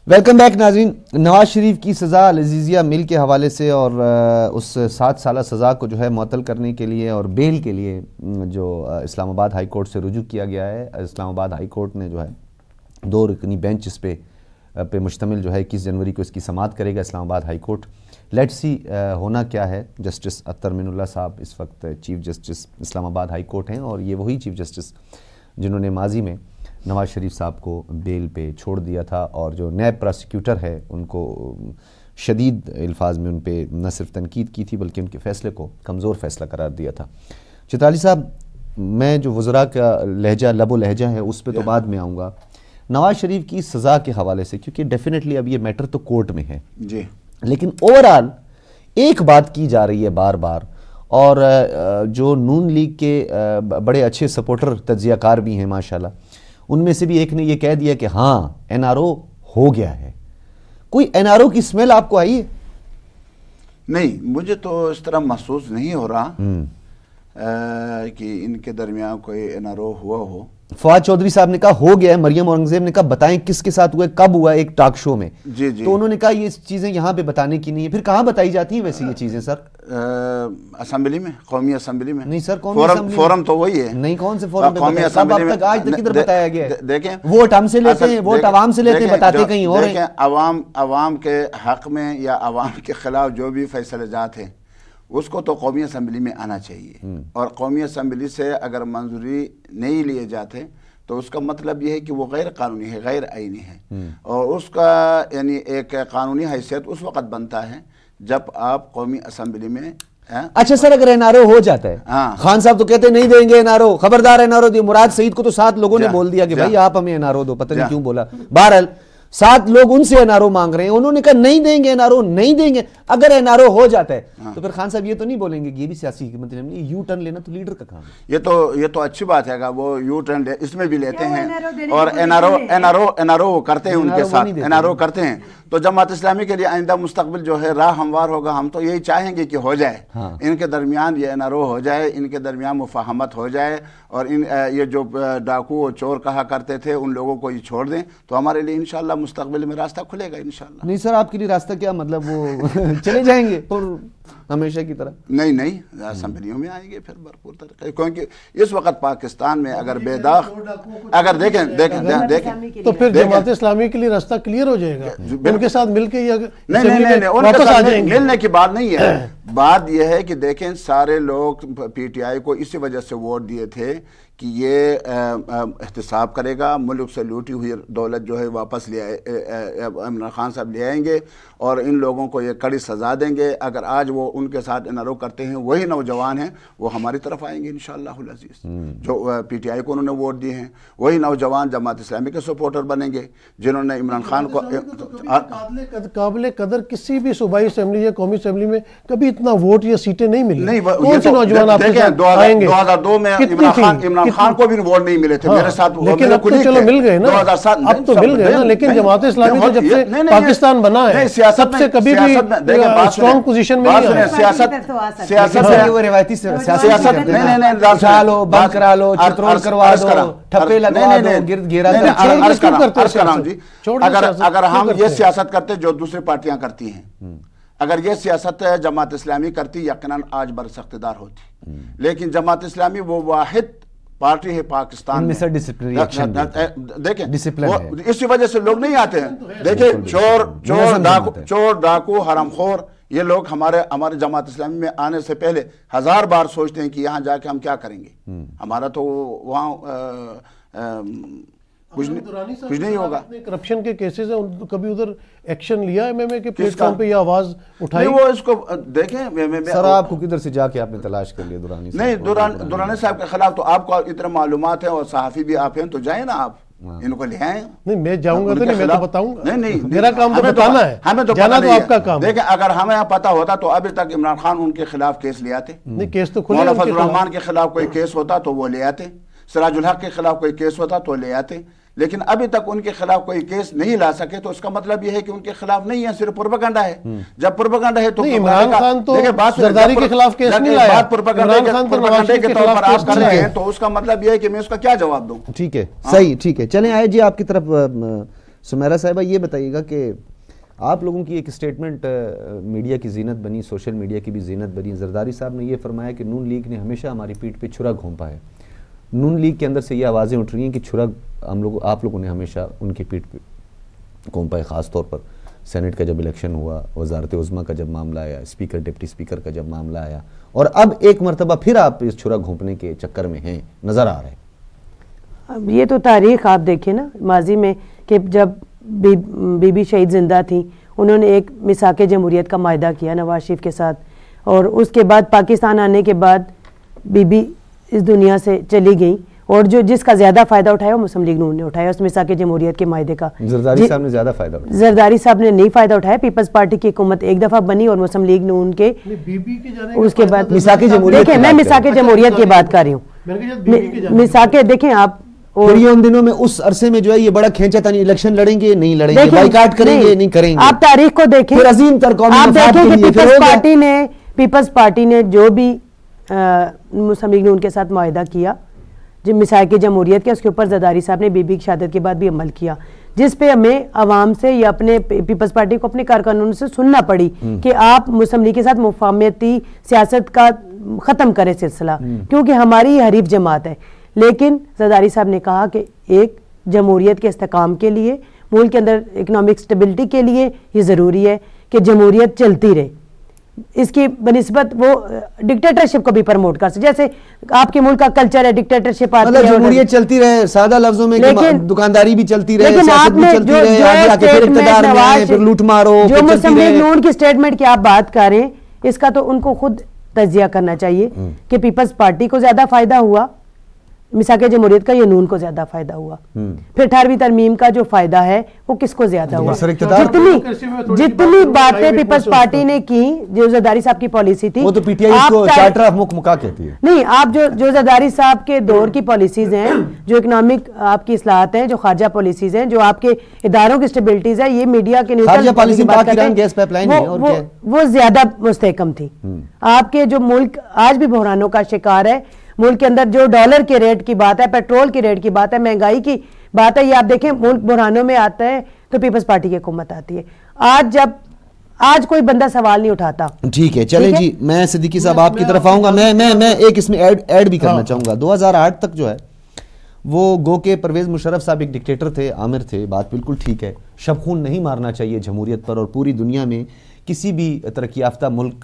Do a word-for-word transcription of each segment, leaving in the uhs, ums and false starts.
Welcome back ناظرین. نواز شریف کی سزا العزیزیہ مل کے حوالے سے اور اس سات سالہ سزا کو جو ہے معطل کرنے کے لیے اور بیل کے لیے جو اسلام آباد ہائی کورٹ سے رجوع کیا گیا ہے. اسلام آباد ہائی کورٹ نے جو ہے دو رکنی بینچ اس پہ پہ مشتمل جو ہے اکیس جنوری کو اس کی سماعت کرے گا اسلام آباد ہائی کورٹ. لیٹ سی ہونا کیا ہے. جسٹس اطہر من اللہ صاحب اس وقت چیف جسٹس اسلام آباد ہائی کورٹ ہیں اور یہ وہی چیف جسٹس جنہوں نے ماضی میں نواز شریف صاحب کو بیل پہ چھوڑ دیا تھا اور جو نیب پراسیکیوٹر ہے ان کو شدید الفاظ میں ان پہ نہ صرف تنقید کی تھی بلکہ ان کے فیصلے کو کمزور فیصلہ قرار دیا تھا. چترالی صاحب، میں جو وزراء کا لہجہ لب و لہجہ ہے اس پہ تو بعد میں آؤں گا. نواز شریف کی سزا کے حوالے سے کیونکہ ڈیفینیٹلی اب یہ میٹر تو کورٹ میں ہے جی، لیکن اوورآل ایک بات کی جا رہی ہے بار بار اور جو نون لیگ کے بڑے اچھے سپورٹر تجزیہ کار بھی ہیں ماشاءاللہ، ان میں سے بھی ایک نے یہ کہہ دیا کہ ہاں این آر او ہو گیا ہے. کوئی این آر او کی اسمیل آپ کو آئی ہے؟ نہیں، مجھے تو اس طرح محسوس نہیں ہو رہا کہ ان کے درمیان کوئی این آر او ہوا ہو. فواد چودھری صاحب نے کہا ہو گیا ہے. مریم اورنگزیب نے کہا بتائیں کس کے ساتھ ہوا ہے، کب ہوا ہے، ایک ٹاک شو میں. جی جی تو انہوں نے کہا یہ چیزیں یہاں پہ بتانے کی نہیں ہے. پھر کہاں بتائی جاتی ہیں ویسے یہ چیزیں سر؟ اسمبلی میں، قومی اسمبلی میں. نہیں سر، قومی اسمبلی فورم تو وہی ہے. نہیں، کون سے فورم پہ بتایا؟ سب اب تک آج تک کدھر بتایا گیا ہے؟ دیکھیں، ووٹ ہم سے لیتے ہیں، ووٹ عوام سے لیتے ہیں، بتاتے کہیں اور ہیں. عوام عوام کے حق میں یا عوام کے خلاف جو بھی فیصلہ جات ہیں اس کو تو قومی اسمبلی میں آنا چاہیے، اور قومی اسمبلی سے اگر منظوری نہیں لیے جاتے تو اس کا مطلب یہ ہے کہ وہ غیر قانونی ہے، غیر آئینی ہے. اور اس کا یعنی ایک قانونی حیثیت اس وقت بنتا ہے جب آپ قومی اسمبلی میں. اچھا سر، اگر این آر او ہو جاتا ہے، خان صاحب تو کہتے ہیں نہیں دیں گے این آر او، خبردار این آر او دی. مراد سعید کو تو سات لوگوں نے بول دیا کہ بھائی آپ ہمیں این آر او دو، پتہ نہیں کیوں بولا. بہرحال سات لوگ ان سے این آر او مانگ رہے ہیں، انہوں نے کہا نہیں دیں گے این آر او، نہیں دیں گے. اگر این آر او ہو جاتا ہے تو پھر خان صاحب یہ تو نہیں بولیں گے کہ یہ بھی سیاسی حکمت عملی، یو ٹرن لینا تو لیڈر کا کام ہے. یہ تو یہ تو اچھی بات ہے، وہ یو ٹرن اس میں بھی لیتے ہیں اور N R O N R O N R O کرتے ہیں، ان کے ساتھ این آر او کرتے ہیں. تو جماعت اسلامی کے لیے آئندہ مستقبل جو ہے راہ ہموار ہوگا. ہم تو یہی چاہیں گے کہ ہو جائے، ان کے درمیان یہ این آر او ہو جائے، ان کے درمیان مفاہمت ہو جائے، اور ان یہ جو ڈاکو اور چور کہا کرتے تھے ان لوگوں کو یہ چھوڑ دیں تو ہمارے لیے انشاءاللہ مستقبل میں راستہ کھلے گا انشاءاللہ. نہیں سر، آپ کے لیے راستہ کیا مطلب وہ چلے جائیں گے اور ہمیشہ کی طرح؟ نہیں نہیں، اسمبلیوں میں آئیں گے پھر بھرپور طریقے، کیونکہ اس وقت پاکستان میں اگر بے داغ اگر دیکھیں دیکھیں دیکھیں تو پھر جماعت اسلامی کے لیے راستہ کلیئر ہو جائے گا. ان کے ساتھ مل کے یہ نہیں نہیں نہیں ان کے ساتھ ملنے کی بات نہیں ہے. بات یہ ہے کہ دیکھیں سارے لوگ پی ٹی آئی کو اسی وجہ سے ووٹ دیے تھے کہ یہ احتساب کرے گا، ملک سے لوٹی ہوئی دولت جو ہے واپس لے عمران خان صاحب لے آئیں گے اور ان لوگوں کو یہ کڑی سزا دیں گے. اگر آج وہ ان کے ساتھ این آر او کرتے ہیں، وہی نوجوان ہیں وہ ہماری طرف آئیں گے انشاءاللہ العزیز. جو پی ٹی آئی کو انہوں نے ووٹ دیے ہیں وہی نوجوان جماعت اسلامی کے سپورٹر بنیں گے جنہوں نے عمران خان کو. قابل قدر کسی بھی صوبائی اسمبلی یا قومی اسمبلی میں کبھی اتنا ووٹ یا سیٹیں نہیں ملی. کون سے نوجوان آپ کے ساتھ آئیں گے؟ دو ہزار دو میں عمران خان کو بھی ووٹ نہیں ملے تھے میرے ساتھ، لیکن اب تو چلو مل گئے نا، اب تو مل گئے نا. لیکن جماعت اسلامی تو جب سے پاکستان بنا ہے سب سے کبھی بھی اسٹرانگ پوزیشن میں نہیں آیا. سیاست سیاست میں وہ روایتی سیاست نہیں نہیں نہیں اچھا لو، بند کرا لو، چترول کروا دو، ٹھپے لگوا دو، گرد گھیرا کرو. اگر اگر ہم یہ سیاست کرتے جو دوسری پارٹیاں کرتی ہیں، اگر یہ سیاست جماعت اسلامی کرتی یقیناً آج برسر اقتدار ہوتی. لیکن جماعت اسلامی وہ واحد پارٹی ہے پاکستان میں، دیکھیں اسی وجہ سے لوگ نہیں آتے ہیں. دیکھیں چور چور ڈاکو چور ڈاکو حرام خور یہ لوگ ہمارے ہمارے جماعت اسلامی میں آنے سے پہلے ہزار بار سوچتے ہیں کہ یہاں جا کے ہم کیا کریں گے. ہمارا تو وہاں کچھ نہیں ہوگا. کرپشن کے کیسز ہیں، کبھی ادھر ایکشن لیا ایم ایم اے کے پلیٹ فارم پہ یہ آواز اٹھائی؟ وہ اس کو دیکھیں سر، آپ کو کدھر سے جا کے آپ نے تلاش کر لیا دورانی صاحب؟ نہیں، دورانی صاحب کے خلاف تو آپ کو اتنے معلومات ہیں اور صحافی بھی آپ ہیں، تو جائیں نا آپ ان کو لے آئیں. نہیں میں جاؤں گا تو نہیں، میں تو بتاؤں گا. نہیں نہیں، میرا کام تو بتانا ہے، ہمیں تو جانا تو آپ کا کام. دیکھیں اگر ہمیں پتا ہوتا تو ابھی تک عمران خان ان کے خلاف کیس لے آتے. نہیں کیس تو کھلے. مولانا فضل الرحمان کے خلاف کوئی کیس ہوتا تو وہ لے آتے، سراج الحق کے خلاف کوئی کیس ہوتا تو لے آتے. لیکن ابھی تک ان کے خلاف کوئی کیس نہیں لا سکے تو اس کا مطلب یہ ہے کہ ان کے خلاف نہیں ہے، صرف پروپیگنڈا ہے. جب پروپیگنڈا ہے تو عمران خان تو زرداری کے خلاف کیس نہیں لایا، عمران خان تو نواز شریف کے خلاف کیس کر رہے ہیں، تو اس کا مطلب یہ ہے کہ میں اس کا کیا جواب دوں. ٹھیک ہے، صحیح، ٹھیک ہے. چلیں آئے جی آپ کی طرف سمیرہ صاحبہ یہ بتائیے گا کہ آپ لوگوں کی ایک اسٹیٹمنٹ میڈیا کی زینت بنی، سوشل میڈیا کی بھی زینت بنی، زرداری صاحب نے یہ فرمایا کہ نون لیگ نے ہمیشہ ہماری پیٹھ پہ چھرا گھونپا ہے. نون لیگ کے اندر سے یہ آوازیں اٹھ رہی ہیں کہ چھرا ہم لوگ آپ لوگوں نے ہمیشہ ان کی پیٹھ پہ گھونپا ہے، خاص طور پر سینٹ کا جب الیکشن ہوا، وزارت عظمیٰ کا جب معاملہ آیا، اسپیکر ڈپٹی اسپیکر کا جب معاملہ آیا، اور اب ایک مرتبہ پھر آپ اس چھرا گھونپنے کے چکر میں ہیں، نظر آ رہے ہیں. اب یہ تو تاریخ آپ دیکھیں نا ماضی میں کہ جب بی بی شہید زندہ تھیں انہوں نے ایک میثاق جمہوریت کا معاہدہ کیا نواز شریف کے ساتھ، اور اس کے بعد پاکستان آنے کے بعد بی بی اس دنیا سے چلی گئیں، اور جو جس کا زیادہ فائدہ اٹھایا وہ مسلم لیگ نون نے اٹھایا اس میثاق جمہوریت کے معاہدے کا. زرداری صاحب نے زیادہ فائدہ اٹھایا. زرداری صاحب نے نہیں فائدہ اٹھایا. پیپلز پارٹی کی حکومت ایک دفعہ بنی اور مسلم لیگ نون کے اس کے بعد میثاق جمہوریت، دیکھیں میں میثاق جمہوریت کی بات کر رہی ہوں. میثاق دیکھیں آپ، اور یہ ان دنوں میں اس عرصے میں جو ہے یہ بڑا کھینچا تھا، نہیں الیکشن لڑیں گے نہیں لڑیں گے، بائیکاٹ کریں گے نہیں کریں گے. آپ تاریخ کو دیکھیں، پھر عظیم تر قومی مفاد کے لیے پیپلز پارٹی نے پیپلز پارٹی نے جو بھی مسلم لیگ نون کے ساتھ معاہدہ کیا جو میثاق جمہوریت کے، اس کے اوپر زرداری صاحب نے بی بی کی شہادت کے بعد بھی عمل کیا، جس پہ ہمیں عوام سے یا اپنے پیپلز پارٹی کو اپنے کارکنوں سے سننا پڑی کہ آپ مسلم لیگ کے ساتھ مفاہمتی سیاست کا ختم کریں سلسلہ، کیونکہ ہماری حریف جماعت ہے. لیکن زرداری صاحب نے کہا کہ ایک جمہوریت کے استحکام کے لیے، ملک کے اندر اکنامک سٹیبلٹی کے لیے یہ ضروری ہے کہ جمہوریت چلتی رہے. اس کی بنسبت وہ ڈکٹیٹرشپ کو بھی پروموٹ کر سکتے، جیسے آپ کے ملک کا کلچر ہے ڈکٹیٹرشپ آتی ہے، مطلب جمہوریت چلتی رہے، سادہ لفظوں میں دکانداری بھی چلتی رہے، سیاست بھی چلتی رہے، آگے آ کے پھر اقتدار میں آئے، پھر لوٹ مارو، جو مسلم لیگ نون کی سٹیٹمنٹ کی آپ بات کریں اس کا تو ان کو خود تجزیہ کرنا چاہیے کہ پیپلز پارٹی کو زیادہ فائدہ ہوا میثاق جمہوریت کا یا نون کو زیادہ فائدہ ہوا، پھر اٹھارہویں ترمیم کا جو فائدہ ہے وہ کس کو زیادہ ہوا. جتنی جتنی باتیں پیپلز پارٹی نے کی جو زرداری صاحب کی پالیسی تھی، وہ تو پی ٹی آئی اس کو چارٹر آف ملک مکا کہتی ہے. نہیں، آپ جو جو زرداری صاحب کے دور کی پالیسیز ہیں، جو اکنامک آپ کی اصلاحات ہیں، جو خارجہ پالیسیز ہیں، جو آپ کے اداروں کی اسٹیبلٹیز ہے، یہ میڈیا کے وہ زیادہ مستحکم تھی. آپ کے جو ملک آج بھی بحرانوں کا شکار ہے، ملک کے اندر جو ڈالر کے ریٹ کی بات ہے، پیٹرول کی ریٹ کی بات ہے، مہنگائی کی بات ہے، یہ آپ دیکھیں ملک بحرانوں میں آتا ہے تو پیپلز پارٹی کی حکومت آتی ہے. آج جب آج کوئی بندہ سوال نہیں اٹھاتا. ٹھیک ہے، چلیں جی، میں صدیقی صاحب آپ کی طرف آؤں گا. میں میں میں ایک اس میں ایڈ ایڈ بھی کرنا چاہوں گا. دو ہزار آٹھ تک جو ہے وہ گو کہ پرویز مشرف صاحب ایک ڈکٹیٹر تھے، عامر تھے، بات بالکل ٹھیک ہے، شب خون نہیں مارنا چاہیے جمہوریت پر، اور پوری دنیا میں کسی بھی ترقی یافتہ ملک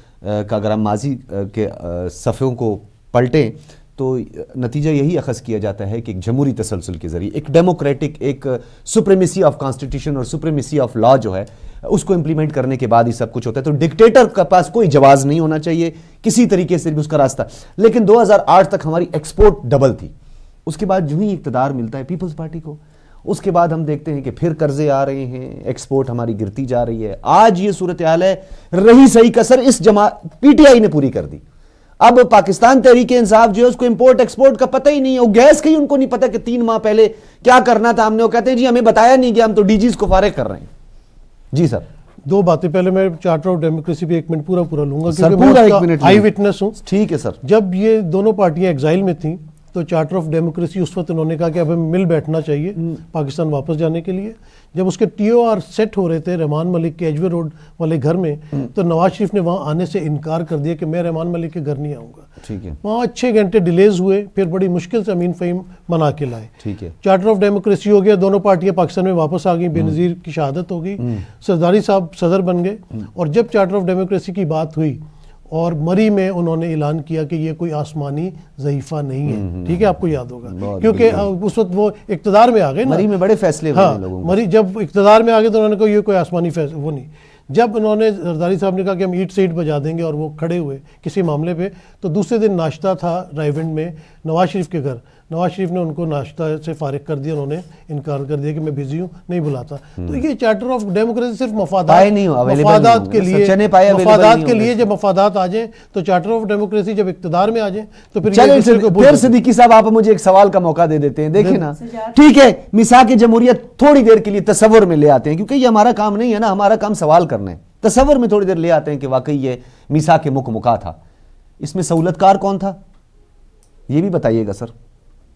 کا اگر ہم ماضی کے صفحوں کو پلٹیں تو نتیجہ یہی اخذ کیا جاتا ہے کہ ایک جمہوری تسلسل کے ذریعے ایک ڈیموکریٹک، ایک سپریمیسی آف کانسٹیٹیوشن اور سپریمیسی آف لا جو ہے اس کو امپلیمنٹ کرنے کے بعد ہی سب کچھ ہوتا ہے. تو ڈکٹیٹر کا پاس کوئی جواز نہیں ہونا چاہیے کسی طریقے سے بھی اس کا راستہ. لیکن دو ہزار آٹھ تک ہماری ایکسپورٹ ڈبل تھی. اس کے بعد جو ہی اقتدار ملتا ہے پیپلز پارٹی کو، اس کے بعد ہم دیکھتے ہیں کہ پھر قرضے آ رہے ہیں، ایکسپورٹ ہماری گرتی جا رہی ہے. آج یہ صورتحال ہے، رہی صحیح کسر اس جماعت پی ٹی آئی نے پوری کر دی. اب پاکستان تحریک انصاف جو ہے اس کو امپورٹ ایکسپورٹ کا پتہ ہی نہیں ہے، وہ گیس کا ہی ان کو نہیں پتہ کہ تین ماہ پہلے کیا کرنا تھا. ہم نے وہ کہتے ہیں جی ہمیں بتایا نہیں گیا، ہم تو ڈی جیز کو فارغ کر رہے ہیں. جی سر، دو باتیں. پہلے میں چارٹر آف ڈیموکریسی بھی ایک منٹ پورا پورا لوں گا کیونکہ میں آئی وٹنس ہوں. ٹھیک ہے سر. جب یہ دونوں پارٹیاں ایگزائل میں تھیں تو چارٹر آف ڈیموکریسی اس وقت انہوں نے کہا کہ اب ہمیں مل بیٹھنا چاہیے پاکستان واپس جانے کے لیے. جب اس کے ٹی او آر سیٹ ہو رہے تھے رحمان ملک کے ایجوے روڈ والے گھر میں، تو نواز شریف نے وہاں آنے سے انکار کر دیا کہ میں رحمان ملک کے گھر نہیں آؤں گا. ٹھیک ہے. وہاں چھ گھنٹے ڈیلیز ہوئے، پھر بڑی مشکل سے امین فہیم منا کے لائے. ٹھیک ہے. چارٹر آف ڈیموکریسی ہو گیا، دونوں پارٹیاں پاکستان میں واپس آ گئیں، بے نظیر کی شہادت ہو گئی، زرداری صاحب صدر بن گئے. اور جب چارٹر آف ڈیموکریسی کی بات ہوئی اور مری میں انہوں نے اعلان کیا کہ یہ کوئی آسمانی ضعیفہ نہیں ہے. ٹھیک ہے، آپ کو یاد ہوگا کیونکہ اس وقت وہ اقتدار میں آ گئے. مری میں بڑے فیصلے ہوئے لوگوں. مری جب اقتدار میں آ گئے تو انہوں نے کہا یہ کوئی آسمانی فیصلہ وہ نہیں. جب انہوں نے زرداری صاحب نے کہا کہ ہم اینٹ سے اینٹ بجا دیں گے اور وہ کھڑے ہوئے کسی معاملے پہ، تو دوسرے دن ناشتہ تھا رائیونڈ میں نواز شریف کے گھر. نواز شریف نے ان کو ناشتہ سے فارغ کر دیا، انہوں نے انکار کر دیا کہ میں بزی ہوں نہیں بلاتا. تو یہ چارٹر آف ڈیموکریسی صرف مفادات مفادات کے لیے مفادات کے لیے جب مفادات آ جائیں تو چارٹر آف ڈیموکریسی جب اقتدار میں آ جائیں تو پھر پھر صدیقی صاحب آپ مجھے ایک سوال کا موقع دے دیتے ہیں. دیکھیں نا، ٹھیک ہے، میثاق جمہوریت تھوڑی دیر کے لیے تصور میں لے آتے ہیں کیونکہ یہ ہمارا کام نہیں ہے نا، ہمارا کام سوال کرنا ہے. تصور میں تھوڑی دیر لے آتے ہیں کہ واقعی یہ میثاق مک مکا تھا. اس میں سہولت کار کون تھا یہ بھی بتائیے گا سر.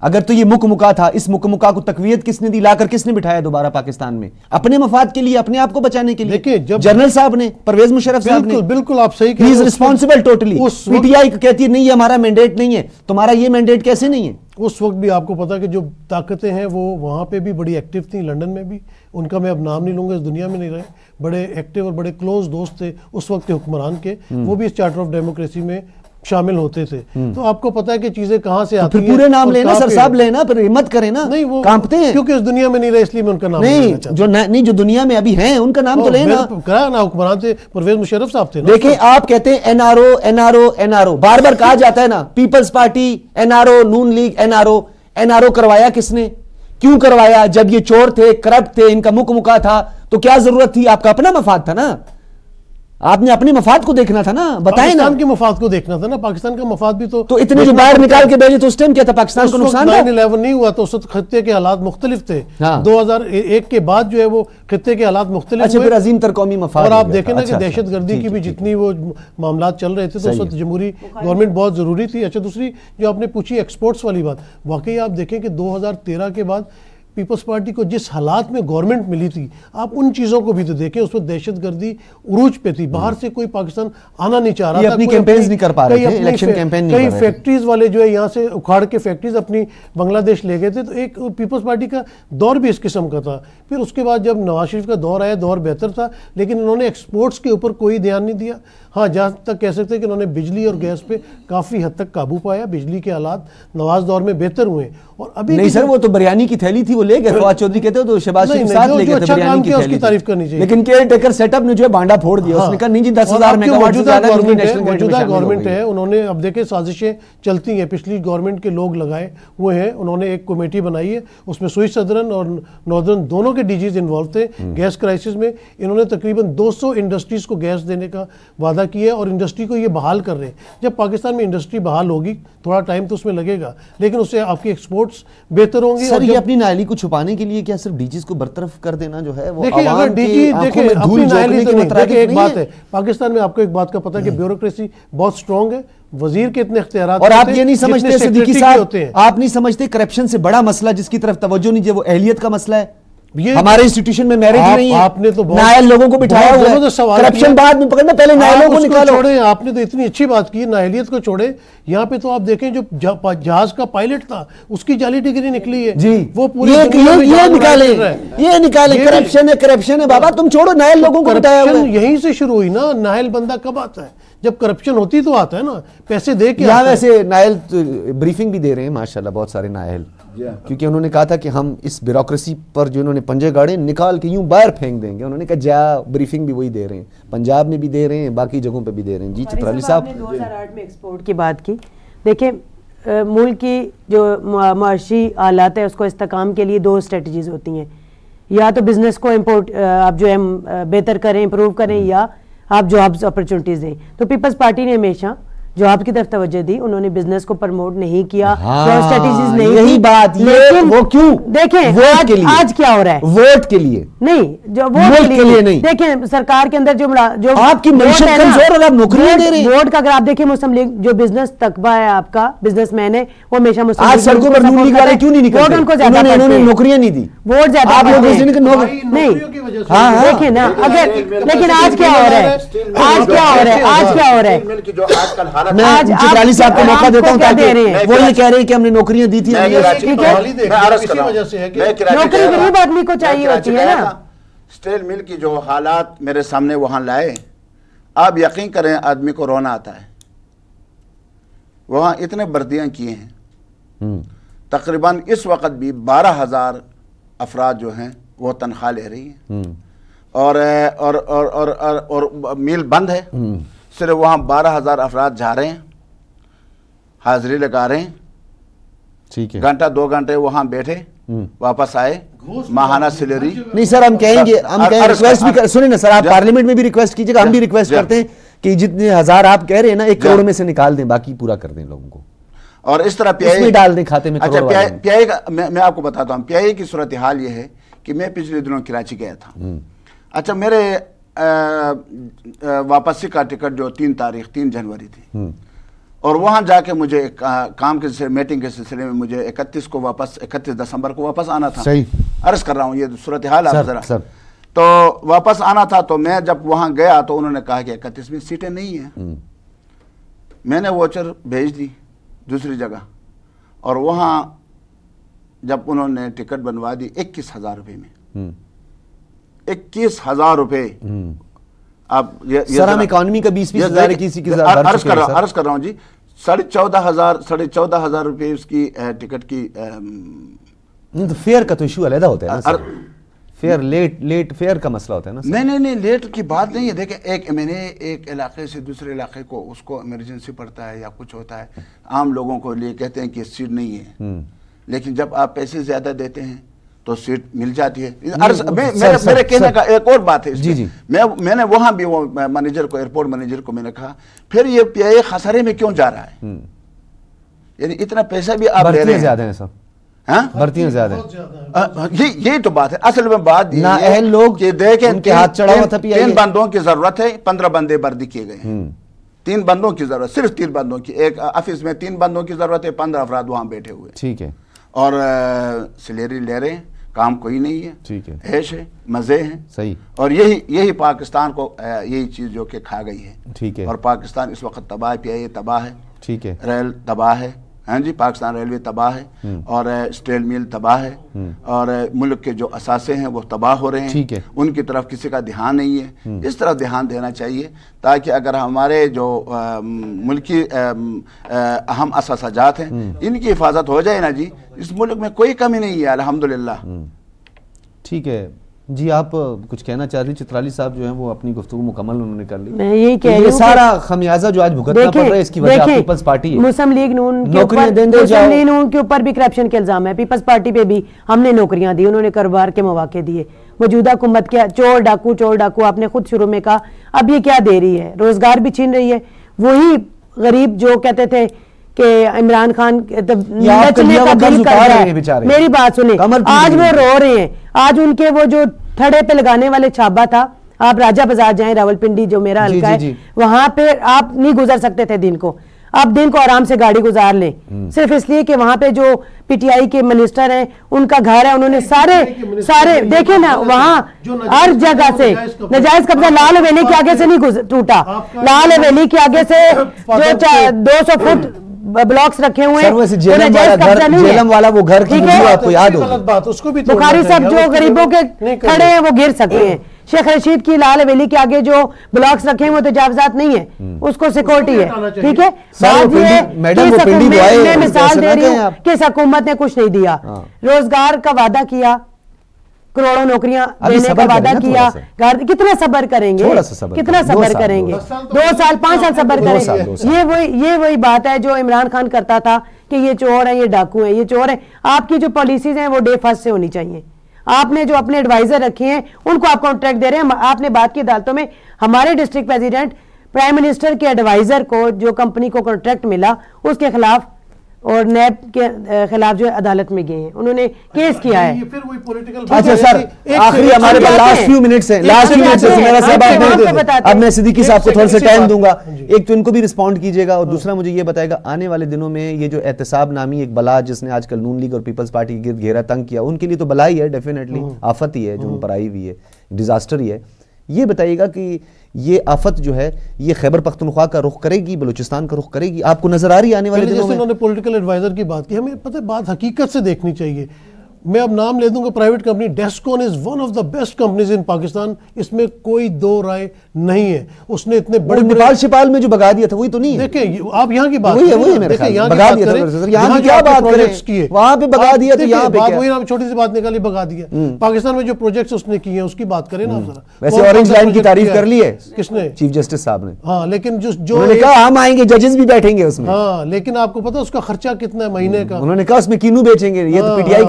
اگر تو یہ مک مکا تھا، اس مک مکا کو تقویت کس نے دی؟ لا کر کس نے بٹھایا دوبارہ پاکستان میں؟ اپنے مفاد کے لیے، اپنے آپ کو بچانے کے لیے جنرل صاحب نے، پرویز مشرف صاحب نے. بالکل آپ صحیح ہی is responsible totally. P T I کہتی ہے نہیں یہ ہمارا مینڈیٹ نہیں ہے. تمہارا یہ مینڈیٹ کیسے نہیں ہے؟ اس وقت بھی آپ کو پتا کہ جو طاقتیں ہیں وہ وہاں پہ بھی بڑی ایکٹیو تھیں، لنڈن میں بھی، ان کا میں اب نام نہیں لوں گا، اس دنیا میں نہیں رہے، بڑے ایکٹیو اور بڑے کلوز دوست تھے اس وقت کے حکمران کے، وہ بھی اس چارٹر آف ڈیموکریسی میں شامل ہوتے تھے. تو آپ کو پتا ہے کہ چیزیں کہاں سے آتی ہیں. پورے نام لینا سر صاحب لینا، پھر ہمت کریں نا. نہیں وہ کانپتے ہیں کیونکہ اس دنیا میں نہیں رہے اس لیے میں ان کا نام نہیں، جو نہیں جو دنیا میں ابھی ہیں ان کا نام تو لینا. کہا نا حکمران تھے، پرویز مشرف صاحب تھے. دیکھیں آپ کہتے ہیں N R O N R O N R O, بار بار کہا جاتا ہے نا، Peoples Party N R O, Noon League N R O. N R O کروایا کس نے؟ کیوں کروایا؟ جب یہ چور تھے، کرپٹ تھے، ان کا مک مکا تھا تو کیا ضرورت تھی؟ آپ کا اپنا مفاد تھا نا، آپ نے اپنے مفاد کو دیکھنا تھا نا. بتائیں نا، پاکستان کے مفاد کو دیکھنا تھا نا. پاکستان کا مفاد بھی تو تو اتنے جو باہر نکال کے بھیجے تو اس ٹائم کیا تھا؟ پاکستان کو نقصان تھا. نائن الیون نہیں ہوا تو اس وقت خطے کے حالات مختلف تھے. دو ہزار ایک کے بعد جو ہے وہ خطے کے حالات مختلف اچھا، پھر عظیم تر قومی مفاد. اور آپ دیکھیں نا کہ دہشت گردی کی بھی جتنی وہ معاملات چل رہے تھے تو اس وقت جمہوری گورنمنٹ بہت ضروری تھی. اچھا، دوسری جو آپ نے پوچھی ایکسپورٹس والی بات، واقعی آپ دیکھیں کہ دو ہزار تیرہ کے بعد پیپلز پارٹی کو جس حالات میں گورنمنٹ ملی تھی، آپ ان چیزوں کو بھی تو دیکھیں. اس وقت دہشت گردی عروج پہ تھی، باہر سے کوئی پاکستان آنا نہیں چاہ رہا تھا. اپنی کیمپینز نہیں کر پا رہے تھے، الیکشن کیمپین نہیں کر رہے تھے. کئی فیکٹریز والے جو ہے یہاں سے اکھاڑ کے فیکٹریز اپنی بنگلہ دیش لے گئے تھے. تو ایک پیپلز پارٹی کا دور بھی اس قسم کا تھا. پھر اس کے بعد جب نواز شریف کا دور آیا، دور بہتر تھا، لیکن انہوں نے ایکسپورٹس کے اوپر کوئی دھیان نہیں دیا. ہاں، جہاں تک کہہ سکتے ہیں کہ انہوں نے بجلی اور گیس پہ کافی حد تک قابو پایا. بجلی کے حالات نواز دور میں بہتر ہوئے. اور ابھی نہیں سر، وہ تو بریانی کی تھیلی تھی، وہ لے گئے. فواد چودھری کہتے ہو تو شہباز شریف ساتھ لے گئے تھے بریانی کی تھیلی، تعریف کرنی چاہیے. لیکن کیئر ٹیکر سیٹ اپ نے جو ہے بانڈا پھوڑ دیا. اس نے کہا نہیں جی دس ہزار میگا واٹ سے زیادہ موجودہ گورنمنٹ ہے، انہوں نے اب دیکھیں سازشیں چلتی ہیں. پچھلی گورنمنٹ کے لوگ لگائے ہوئے ہیں، انہوں نے ایک کمیٹی بنائی ہے، اس میں سوئس سدرن اور ناردرن دونوں کے ڈی جیز انوالو تھے. گیس کرائسس میں انہوں نے تقریباً دو سو انڈسٹریز کو گیس دینے کا وعدہ کیا ہے اور انڈسٹری کو یہ بحال کر رہے ہیں. جب پاکستان میں انڈسٹری بحال ہوگی، تھوڑا ٹائم تو اس میں لگے گا، لیکن اس سے آپ کی ایکسپورٹس بہتر ہوں گی. سر یہ اپنی نااہلی کو چھپانے کے لیے کیا صرف ڈی جیز کو برطرف کر دینا جو ہے وہ دیکھیں، اگر ڈی جی دیکھیں اپنی نااہلی تو نہیں. دیکھیں ایک بات ہے، پاکستان میں آپ کو ایک بات کا پتہ ہے کہ بیوروکریسی بہت سٹرونگ ہے. وزیر کے اتنے اختیارات اور آپ یہ نہیں سمجھتے صدیقی صاحب، آپ نہیں سمجھتے کرپشن سے بڑا مسئلہ جس کی طرف توجہ نہیں ہے وہ اہلیت کا مسئلہ ہے. ہمارے انسٹیٹیوشن میں میرج نہیں ہے، آپ نے تو نائل لوگوں کو بٹھایا ہوا ہے. کرپشن بعد میں پکڑنا، پہلے نائلوں کو نکالو. چھوڑیں، آپ نے تو اتنی اچھی بات کی، نااہلیت کو چھوڑیں. یہاں پہ تو آپ دیکھیں جو جہاز کا پائلٹ تھا اس کی جعلی ڈگری نکلی ہے جی، وہ پوری یہ نکالیں یہ نکالیں کرپشن ہے کرپشن ہے. بابا تم چھوڑو، نائل لوگوں کو بٹھایا ہوا ہے. یہیں سے شروع ہوئی نا. نائل بندہ کب آتا ہے؟ جب کرپشن ہوتی تو آتا ہے نا، پیسے دے کے. یہاں ویسے نائل بریفنگ بھی دے رہے ہیں ماشاءاللہ بہت سارے نائل، کیونکہ انہوں نے کہا تھا کہ ہم اس بیوروکریسی پر جو انہوں نے پنجے گاڑے نکال کے یوں باہر پھینک دیں گے. انہوں نے کہا جا بریفنگ بھی وہی دے رہے ہیں، پنجاب میں بھی دے رہے ہیں، باقی جگہوں پہ بھی دے رہے ہیں. جی چترالی صاحب، دو ہزار آٹھ میں ایکسپورٹ کی بات کی. دیکھیں ملک کی جو معاشی حالات ہے اس کو استحکام کے لیے دو اسٹریٹجیز ہوتی ہیں. یا تو بزنس کو امپورٹ آپ جو ہے بہتر کریں، امپروو کریں، یا آپ جابز اپرچونٹیز دیں. تو پیپلز پارٹی نے ہمیشہ جاب کی طرف توجہ دی. انہوں نے بزنس کو پرموٹ نہیں کیا، اسٹریٹجیز نہیں. یہی بات، لیکن وہ کیوں دیکھیں آج کیا ہو رہا ہے، ووٹ کے لیے نہیں، جو ووٹ کے لیے نہیں. دیکھیں سرکار کے اندر جو جو آپ کی معیشت کمزور اور آپ نوکریاں دے رہے ہیں. ووٹ کا اگر آپ دیکھیں مسلم لیگ جو بزنس تقبہ ہے آپ کا، بزنس مین ہے، وہ ہمیشہ مسلم آج سڑکوں پر نون لیگ والے کیوں نہیں نکلتے؟ ان کو زیادہ انہوں نے نوکریاں نہیں دی، ووٹ زیادہ آپ لوگ نہیں. دیکھیں نا اگر، لیکن آج کیا ہو رہا ہے، آج کیا ہو رہا ہے، آج کیا ہو رہا ہے. میں چترالی صاحب کو موقع دیتا ہوں تاکہ وہ یہ کہہ رہے ہیں کہ ہم نے نوکریاں دی تھی. نوکری غریب آدمی کو چاہیے ہوتی ہے نا. اسٹیل مل کی جو حالات میرے سامنے وہاں لائے، آپ یقین کریں آدمی کو رونا آتا ہے. وہاں اتنے بردیاں کیے ہیں، تقریباً اس وقت بھی بارہ ہزار افراد جو ہیں وہ تنخواہ لے رہی ہیں، اور اور اور اور اور میل بند ہے. صرف وہاں بارہ ہزار افراد جا رہے ہیں، حاضری لگا رہے ہیں، ٹھیک ہے، گھنٹہ دو گھنٹے وہاں بیٹھے، واپس آئے، ماہانہ سیلری. نہیں سر، ہم کہیں گے، ہم کہیں ریکویسٹ بھی کر، سنیں نا سر، آپ پارلیمنٹ میں بھی ریکویسٹ کیجئے گا، ہم بھی ریکویسٹ کرتے ہیں کہ جتنے ہزار آپ کہہ رہے ہیں نا ایک کروڑ میں سے نکال دیں، باقی پورا کر دیں لوگوں کو، اور اس طرح پی آئی میں ڈال دیں کھاتے میں. اچھا پی آئی کا میں آپ کو بتاتا ہوں، پی آئی کی صورتحال یہ ہے کہ میں پچھلے دنوں کراچی گیا تھا. اچھا میرے واپسی کا ٹکٹ جو تین تاریخ تین جنوری تھی، اور وہاں جا کے مجھے ایک کام کے سلسلے میٹنگ کے سلسلے میں مجھے اکتیس کو واپس اکتیس دسمبر کو واپس آنا تھا. صحیح عرض کر رہا ہوں یہ صورتحال آپ ذرا. سر تو واپس آنا تھا تو میں جب وہاں گیا تو انہوں نے کہا کہ اکتیس میں سیٹیں نہیں ہیں. میں نے ووچر بھیج دی دوسری جگہ اور وہاں جب انہوں نے ٹکٹ بنوا دی اکیس ہزار روپے میں اکیس ہزار روپے. اب سر ہم اکانومی کا بیس بیس ہزار کسی کی عرض کر رہا عرض کر رہا ہوں جی ساڑھے چودہ ہزار ساڑھے چودہ ہزار روپے اس کی ٹکٹ کی. فیئر کا تو ایشو علیحدہ ہوتا ہے نا, فیئر لیٹ لیٹ فیئر کا مسئلہ ہوتا ہے نا. نہیں نہیں نہیں لیٹ کی بات نہیں ہے. دیکھیں ایک میں نے ایک علاقے سے دوسرے علاقے کو اس کو ایمرجنسی پڑتا ہے یا کچھ ہوتا ہے, عام لوگوں کو لیے کہتے ہیں کہ سیٹ نہیں ہے, لیکن جب آپ پیسے زیادہ دیتے ہیں تو سیٹ مل جاتی ہے. میرے کہنے کا ایک اور بات ہے جی جی میں نے وہاں بھی وہ مینیجر کو ایئرپورٹ مینیجر کو میں نے کہا پھر یہ پی آئی اے خسارے میں کیوں جا رہا ہے, یعنی اتنا پیسہ بھی آپ لے رہے ہیں. زیادہ ہیں سر, بھرتیاں زیادہ ہیں. یہی تو بات ہے اصل میں. بات نا اہل لوگ کہ دیکھیں ان کے ہاتھ چڑھا ہوا تھا پی آئی اے. تین بندوں کی ضرورت ہے, پندرہ بندے بردی کیے گئے ہیں. تین بندوں کی ضرورت, صرف تین بندوں کی. ایک آفس میں تین بندوں کی ضرورت ہے, پندرہ افراد وہاں بیٹھے ہوئے. ٹھیک ہے. اور سیلری لے رہے ہیں, کام کوئی نہیں ہے. ٹھیک ہے. عیش ہے, مزے ہیں. صحیح. اور یہی یہی پاکستان کو یہی چیز جو کہ کھا گئی ہے. ٹھیک ہے. اور پاکستان اس وقت تباہ, پی آئی اے تباہ ہے. ٹھیک ہے. ریل تباہ ہے, ہاں جی, پاکستان ریلوے تباہ ہے, اور اسٹیل میل تباہ ہے, اور ملک کے جو اثاثے ہیں وہ تباہ ہو رہے ہیں. ٹھیک ہے. ان کی طرف کسی کا دھیان نہیں ہے. اس طرف دھیان دینا چاہیے تاکہ اگر ہمارے جو ملکی اہم اثاثہ جات ہیں ان کی حفاظت ہو جائے نا جی, اس ملک میں کوئی کمی نہیں ہے الحمدللہ. ٹھیک ہے جی. آپ کچھ کہنا چاہ رہی چترالی صاحب جو ہیں وہ اپنی گفتگو مکمل انہوں نے کر لی. میں یہی کہہ رہی ہوں یہ سارا خمیازہ جو آج بھگتنا پڑ رہا ہے اس کی وجہ پیپلز پارٹی ہے. مسلم لیگ نون کے اوپر مسلم لیگ نون کے اوپر بھی کرپشن کے الزام ہے. پیپلز پارٹی پہ بھی ہم نے نوکریاں دی, انہوں نے کاروبار کے مواقع دیے. موجودہ حکومت کیا چور ڈاکو چور ڈاکو آپ نے خود شروع میں کہا, اب یہ کیا دے رہی ہے, روزگار بھی چھین رہی ہے. وہی غریب جو کہتے تھے کہ عمران خان نچنے کا دل کر رہا ہے, میری بات سنیں, آج وہ رو رہے ہیں. آج ان کے وہ جو تھڑے پہ لگانے والے چھابا تھا, آپ راجہ بازار جائیں, راول پنڈی جو میرا حلقہ ہے, وہاں پہ آپ نہیں گزر سکتے تھے دن کو. اب دن کو آرام سے گاڑی گزار لیں, صرف اس لیے کہ وہاں پہ جو پی ٹی آئی کے منسٹر ہیں ان کا گھر ہے, انہوں نے سارے سارے دیکھیں نا وہاں ہر جگہ سے نجائز قبضہ لال حویلی کے آگے سے نہیں ٹوٹا. لال حویلی کے آگے سے جو دو سو فٹ بلاکس رکھے ہوئے ہیں, جیلم والا وہ گھر کی ویڈیو آپ کو یاد ہوگی. بخاری صاحب جو غریبوں کے کھڑے ہیں وہ گر سکتے ہیں. شیخ رشید کی لال حویلی کے آگے جو بلاکس رکھے ہیں وہ تجاوزات نہیں ہے, اس کو سیکورٹی ہے. ٹھیک ہے, بات یہ ہے میں مثال دے رہی ہوں کہ اس حکومت نے کچھ نہیں دیا. روزگار کا وعدہ کیا, کروڑوں نوکریاں دینے کا وعدہ کیا, کتنا صبر کریں گے, کتنا صبر کریں گے, دو سال پانچ سال صبر کریں گے. یہ وہی یہ وہی بات ہے جو عمران خان کرتا تھا کہ یہ چور ہیں, یہ ڈاکو ہیں, یہ چور ہیں. آپ کی جو پالیسیز ہیں وہ ڈے فرسٹ سے ہونی چاہیے. آپ نے جو اپنے ایڈوائزر رکھے ہیں ان کو آپ کانٹریکٹ دے رہے ہیں. آپ نے بات کی عدالتوں میں, ہمارے ڈسٹرکٹ پریزیڈنٹ پرائم منسٹر کے ایڈوائزر کو جو کمپنی کو کانٹریکٹ ملا اس کے خلاف اور نیب کے خلاف جو عدالت میں گئے ہیں, انہوں نے کیس کیا ہے. اچھا سر, آخری ہمارے پاس لاسٹ فیو منٹس ہیں, لاسٹ فیو منٹس ہیں, میرا سے بات نہیں دے. اب میں صدیقی صاحب کو تھوڑا سا ٹائم دوں گا, ایک تو ان کو بھی رسپونڈ کیجئے گا, اور دوسرا مجھے یہ بتائے گا آنے والے دنوں میں یہ جو احتساب نامی ایک بلا جس نے آج کل نون لیگ اور پیپلز پارٹی کے گرد گھیرا تنگ کیا, ان کے لیے تو بلا ہی ہے, ڈیفینیٹلی آفت ہی ہے جو ان پر آئی ہوئی ہے, ڈیزاسٹر ہی ہے. یہ بتائیے گا کہ یہ آفت جو ہے یہ خیبر پختونخوا کا رخ کرے گی, بلوچستان کا رخ کرے گی, آپ کو نظر آ رہی ہے آنے والے دنوں میں؟ جیسے انہوں نے پولیٹیکل ایڈوائزر کی بات کی, ہمیں پتہ ہے بات حقیقت سے دیکھنی چاہیے. میں اب نام لے دوں گا private company Descon is one of the best companies in Pakistan, اس میں کوئی دو رائے نہیں ہے. اس نے اتنے بڑے نیپال شپال میں جو بگا دیا تھا وہی تو نہیں ہے. دیکھیں آپ یہاں کی بات کریں, بگا دیا تھا یہاں کیا بات کریں, وہاں پہ بگا دیا تو یہاں پہ کیا, وہی ہم چھوٹی سی بات نکالی بگا دیا. پاکستان میں جو پروجیکٹس اس نے کیے ہیں اس کی بات کریں نا ذرا. ویسے اورنج لائن کی تعریف کر لی ہے کس نے؟ چیف جسٹس صاحب نے. ہاں لیکن جو جو انہوں نے کہا ہم آئیں گے, ججز بھی بیٹھیں گے اس میں. ہاں لیکن آپ کو پتا اس کا خرچہ کتنا ہے مہینے کا؟ انہوں نے کہا اس میں کینو بیچیں گے, یہ تو پی ٹی آئی کی تھی, اس میں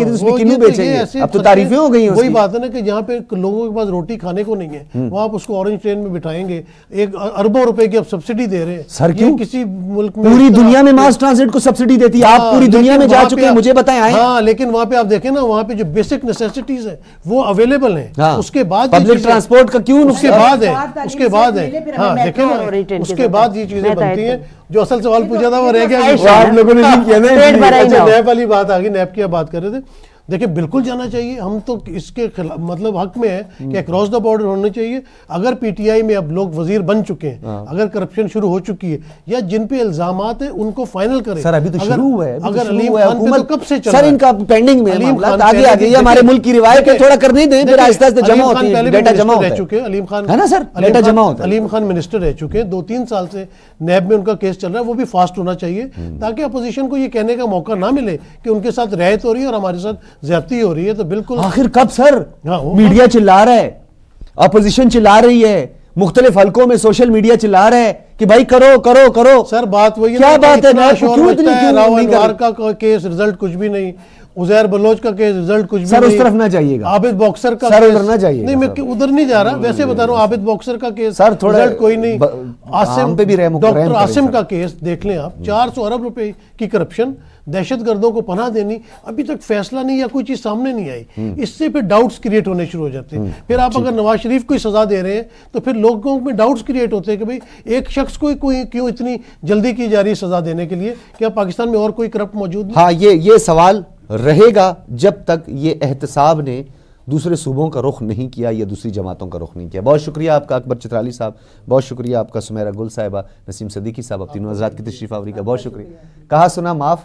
کنو بیچیں گے؟ اب تو تعریفیں ہو گئی ہیں. وہی بات ہے نا کہ جہاں پہ لوگوں کے پاس روٹی کھانے کو نہیں ہے وہاں آپ اس کو اورنج ٹرین میں بٹھائیں گے, ایک اربوں روپے کی اب سبسڈی دے رہے ہیں. سر کیوں؟ کسی ملک میں پوری دنیا میں ماس ٹرانزٹ کو سبسڈی دیتی ہے, آپ پوری دنیا میں جا چکے ہیں, مجھے بتائیں آئیں. ہاں لیکن وہاں پہ آپ دیکھیں نا, وہاں پہ جو بیسک نیسیسٹیز ہیں وہ اویلیبل ہیں, اس کے بعد پبلک ٹرانسپورٹ کا کیوں اس کے بعد ہے اس کے بعد ہے ہاں دیکھیں نا اس کے بعد یہ چیزیں بنتی ہیں. جو اصل سوال پوچھا تھا وہ رہ گیا, آپ لوگوں نے نہیں کیا نا. اچھا نیب والی بات آ گئی, نیب کی آپ بات کر رہے تھے. دیکھیں بالکل جانا چاہیے, ہم تو اس کے مطلب حق میں ہے کہ اکراس دا بارڈر ہونا چاہیے. اگر پی ٹی آئی میں اب لوگ وزیر بن چکے ہیں, اگر کرپشن شروع ہو چکی ہے یا جن پہ الزامات ہیں ان کو فائنل کریں. سر ابھی تو شروع ہوا ہے, اگر علیم خان پہ تو کب سے چل رہا ہے, سر ان کا پینڈنگ میں معاملات آگے آگے, یہ ہمارے ملک کی روایت ہے, تھوڑا کرنے دیں, پھر آہستہ آہستہ جمع ہوتی ہے, ڈیٹا جمع ہوتا ہے. علیم خان ہے نا سر, ڈیٹا جمع ہوتا ہے. علیم خان منسٹر رہ چکے ہیں, دو تین سال سے نیب میں ان کا کیس چل رہا ہے, وہ بھی فاسٹ ہونا چاہیے تاکہ اپوزیشن کو یہ کہنے کا موقع نہ ملے کہ ان کے ساتھ رعایت ہو رہی ہے اور ہمارے ساتھ زیادتی ہو رہی ہے. تو بالکل آخر کب سر میڈیا چلا رہا ہے, اپوزیشن چلا رہی ہے, مختلف حلقوں میں سوشل میڈیا چلا رہا ہے کہ بھائی کرو کرو کرو. سر بات وہی کیا بات ہے, راہل انوار کا کیس رزلٹ کچھ بھی نہیں, عزیر بلوچ کا کیس رزلٹ کچھ بھی سر نہیں. اس طرف نہ جائیے گا, عابد باکسر کا سر ادھر نہ جائیے گا. نہیں میں ادھر نہیں جا رہا, ویسے بتا رہا ہوں عابد باکسر کا کیس سر تھوڑا رزلٹ کوئی نہیں. عاصم پہ بھی رحم کریں, ڈاکٹر عاصم کا کیس دیکھ لیں آپ, چار سو ارب روپے کی کرپشن, دہشت گردوں کو پناہ دینی, ابھی تک فیصلہ نہیں یا کوئی چیز سامنے نہیں آئی. اس سے پھر ڈاؤٹس کریٹ ہونے شروع ہو جاتے ہیں. پھر آپ اگر نواز شریف کو سزا دے رہے ہیں تو پھر لوگوں میں ڈاؤٹس کریٹ ہوتے ہیں کہ بھئی ایک شخص کو کوئی کیوں اتنی جلدی کی جا رہی ہے سزا دینے کے لیے, کیا پاکستان میں اور کوئی کرپٹ موجود نہیں؟ ہاں یہ یہ سوال رہے گا جب تک یہ احتساب نے دوسرے صوبوں کا رخ نہیں کیا یا دوسری جماعتوں کا رخ نہیں کیا. بہت شکریہ آپ کا اکبر چترالی صاحب, بہت شکریہ آپ کا سمیرہ گل صاحبہ, نسیم صدیقی صاحب, اب تینوں حضرات کی تشریف آوری کا بہت شکریہ. کہا سنا معاف,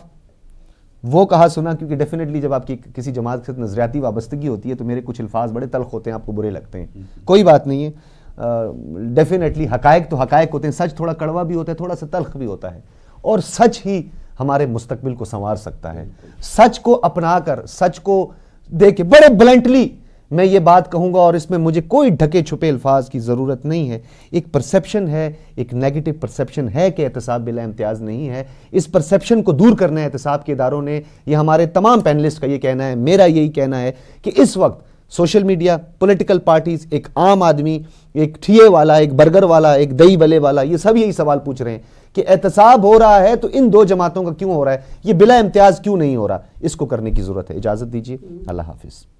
وہ کہا سنا کیونکہ ڈیفینیٹلی جب آپ کی کسی جماعت کے ساتھ نظریاتی وابستگی ہوتی ہے تو میرے کچھ الفاظ بڑے تلخ ہوتے ہیں, آپ کو برے لگتے ہیں, کوئی بات نہیں ہے. ڈیفینیٹلی حقائق تو حقائق ہوتے ہیں, سچ تھوڑا کڑوا بھی ہوتا ہے, تھوڑا سا تلخ بھی ہوتا ہے, اور سچ ہی ہمارے مستقبل کو سنوار سکتا ہے. سچ کو اپنا کر, سچ کو دیکھ بڑے بلنٹلی میں یہ بات کہوں گا, اور اس میں مجھے کوئی ڈھکے چھپے الفاظ کی ضرورت نہیں ہے. ایک پرسیپشن ہے, ایک نیگیٹو پرسیپشن ہے کہ احتساب بلا امتیاز نہیں ہے. اس پرسیپشن کو دور کرنا ہے احتساب کے اداروں نے. یہ ہمارے تمام پینلسٹ کا یہ کہنا ہے, میرا یہی کہنا ہے کہ اس وقت سوشل میڈیا, پولیٹیکل پارٹیز, ایک عام آدمی, ایک ٹھیے والا, ایک برگر والا, ایک دہی بلے والا, یہ سب یہی سوال پوچھ رہے ہیں کہ احتساب ہو رہا ہے تو ان دو جماعتوں کا کیوں ہو رہا ہے, یہ بلا امتیاز کیوں نہیں ہو رہا. اس کو کرنے کی ضرورت ہے. اجازت دیجیے, اللہ حافظ.